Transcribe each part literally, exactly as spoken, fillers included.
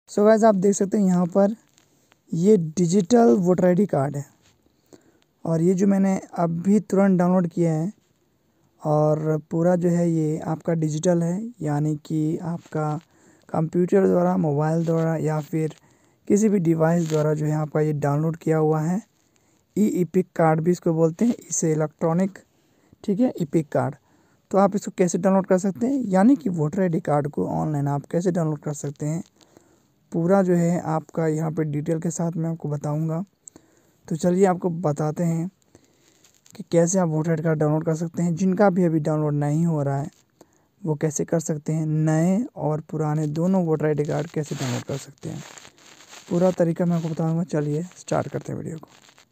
So guys आप देख सकते हैं यहाँ पर ये digital voter I D card है और ये जो मैंने अभी तुरंत डाउनलोड किया है और पूरा जो है ये आपका डिजिटल है, यानी कि आपका कंप्यूटर द्वारा, मोबाइल द्वारा या फिर किसी भी डिवाइस द्वारा जो है आपका ये डाउनलोड किया हुआ है। ई इपिक कार्ड भी इसको बोलते हैं, इसे इलेक्ट्रॉनिक, ठीक है, इपिक कार्ड। तो आप इसको कैसे डाउनलोड कर सकते हैं, यानी कि वोटर आई डी कार्ड को ऑनलाइन आप कैसे डाउनलोड कर सकते हैं, पूरा जो है आपका यहाँ पे डिटेल के साथ मैं आपको बताऊंगा। तो चलिए आपको बताते हैं कि कैसे आप voter I D card download कर सकते हैं। जिनका भी अभी डाउनलोड नहीं हो रहा है वो कैसे कर सकते हैं, नए और पुराने दोनों वोटर आई डी कार्ड कैसे डाउनलोड कर सकते हैं, पूरा तरीका मैं आपको बताऊंगा। चलिए स्टार्ट करते हैं वीडियो को।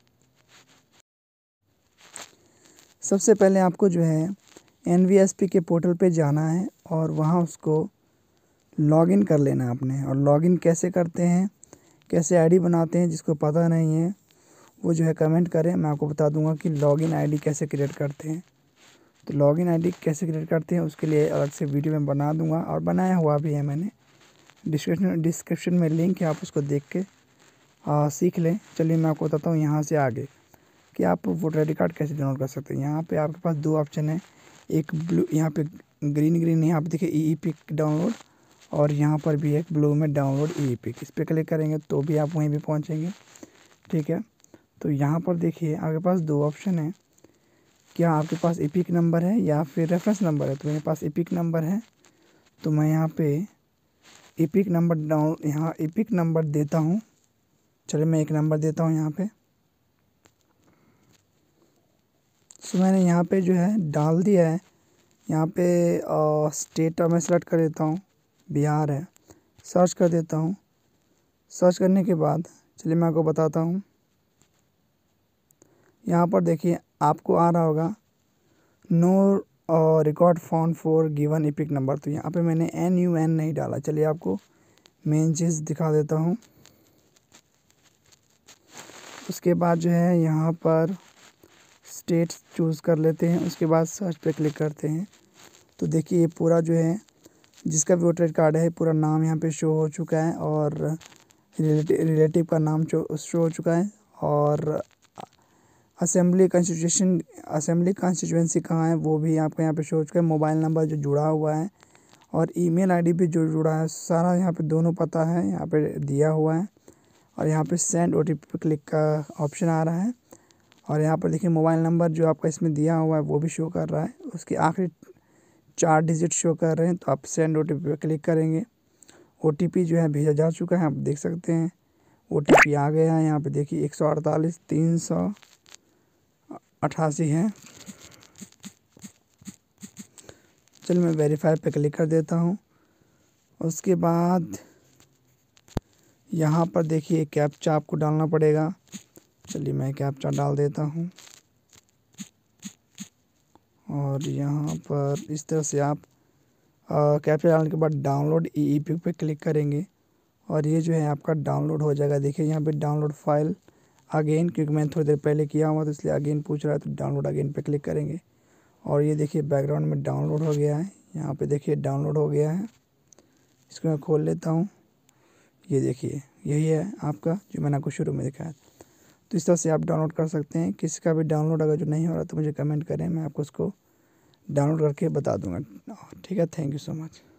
सबसे पहले आपको जो है एन वी एस पी के पोर्टल पे जाना है और वहाँ उसको लॉगिन कर लेना है आपने। और लॉगिन कैसे करते हैं, कैसे आईडी बनाते हैं, जिसको पता नहीं है वो जो है कमेंट करें, मैं आपको बता दूंगा कि लॉगिन आईडी कैसे क्रिएट करते हैं। तो लॉगिन आईडी कैसे क्रिएट करते हैं उसके लिए अलग से वीडियो में बना दूंगा और बनाया हुआ भी है मैंने। डिस्क्रिप्शन डिस्क्रिप्शन में लिंक है, आप उसको देख के आ, सीख लें। चलिए मैं आपको बताता हूँ यहाँ से आगे कि आप वोटर आई डी कार्ड कैसे डाउनलोड कर सकते हैं। यहाँ पे आपके पास दो ऑप्शन है, एक ब्लू, यहाँ पे ग्रीन ग्रीन यहाँ पे देखिए ई पिक डाउनलोड, और यहाँ पर भी एक ब्लू में डाउनलोड ई पिक। इस पर क्लिक करेंगे तो भी आप वहीं भी पहुँचेंगे, ठीक है। तो यहाँ पर देखिए आपके पास दो ऑप्शन है, क्या आपके पास ई पिक नंबर है या फिर रेफरेंस नंबर है। तो मेरे पास ई पिक नंबर है, तो मैं यहाँ पे ई पिक नंबर डाउन यहाँ ई पिक नंबर देता हूँ। चलिए मैं एक नंबर देता हूँ यहाँ पे। सो मैंने यहाँ पे जो है डाल दिया है। यहाँ पे आ, स्टेट मैं सेलेक्ट कर देता हूँ, बिहार है। सर्च कर देता हूँ। सर्च करने के बाद चलिए मैं आपको बताता हूँ। यहाँ पर देखिए आपको आ रहा होगा no record found for given EPIC number. तो यहाँ पे मैंने एन यू एन नहीं डाला। चलिए आपको मेन चीज़ दिखा देता हूँ। उसके बाद जो है यहाँ पर स्टेट चूज़ कर लेते हैं, उसके बाद सर्च पे क्लिक करते हैं। तो देखिए ये पूरा जो है जिसका भी वोटर आई डी कार्ड है पूरा नाम यहाँ पे शो हो चुका है और रिलेटिव रिलेटिव का नाम शो हो चुका है और असेंबली कंस्टिट्यूशन असेंबली कॉन्स्टिट्यूंसी कहाँ है वो भी आपको यहाँ पे शो हो चुका है। मोबाइल नंबर जो जुड़ा हुआ है और ईमेल आईडी भी जो जुड़ा है, सारा यहाँ पे दोनों पता है यहाँ पे दिया हुआ है। और यहाँ पे सेंड ओ टी पी पे क्लिक का ऑप्शन आ रहा है और यहाँ पर देखिए मोबाइल नंबर जो आपका इसमें दिया हुआ है वो भी शो कर रहा है, उसके आखिरी चार डिजिट शो कर रहे हैं। तो आप सेंड ओ टी पी पे क्लिक करेंगे। ओ टी पी जो है भेजा जा चुका है, आप देख सकते हैं ओ टी पी आ गया है। यहाँ पे देखिए एक सौ अड़तालीस तीन सौ अट्ठासी है। चलिए मैं वेरीफाई पे क्लिक कर देता हूँ। उसके बाद यहाँ पर देखिए कैप्चा आपको डालना पड़ेगा। चलिए मैं कैप्चा डाल देता हूँ और यहाँ पर इस तरह से आप कैप्चा डालने के बाद डाउनलोड ई ई पिक पे क्लिक करेंगे और ये जो है आपका डाउनलोड हो जाएगा। देखिए यहाँ पे डाउनलोड फाइल अगेन, क्योंकि मैंने थोड़ी देर पहले किया हुआ तो इसलिए अगेन पूछ रहा है, तो डाउनलोड अगेन पे क्लिक करेंगे और ये देखिए बैकग्राउंड में डाउनलोड हो गया है। यहाँ पे देखिए डाउनलोड हो गया है। इसको मैं खोल लेता हूँ। ये देखिए यही है आपका जो मैंने आपको शुरू में दिखाया। तो इस तरह से आप डाउनलोड कर सकते हैं। किसी का भी डाउनलोड अगर जो नहीं हो रहा तो मुझे कमेंट करें, मैं आपको उसको डाउनलोड करके बता दूँगा, ठीक है। Thank you so much.